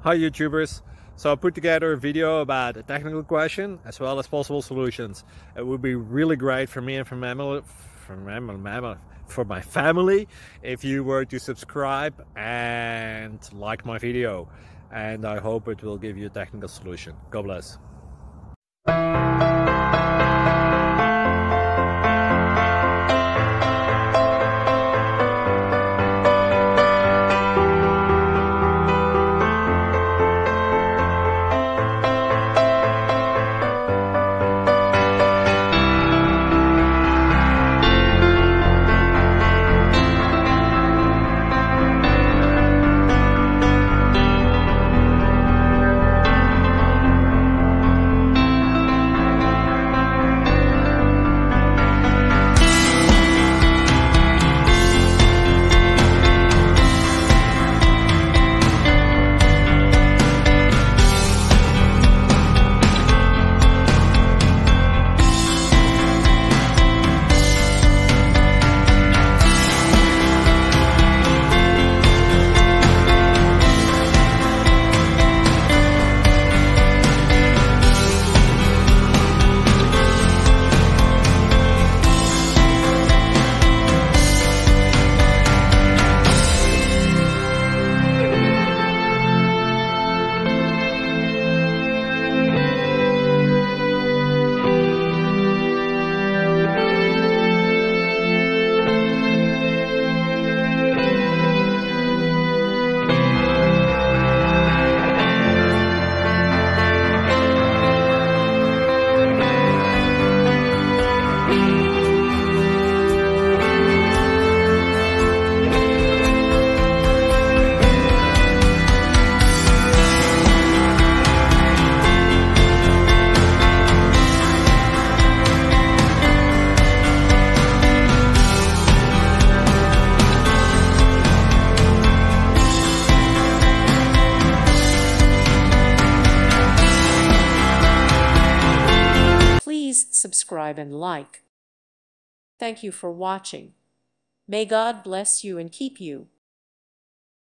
Hi YouTubers! So I put together a video about a technical question as well as possible solutions. It would be really great for me and for my family if you were to subscribe and like my video, and I hope it will give you a technical solution. God bless. Please subscribe and like. Thank you for watching. May God bless you and keep you.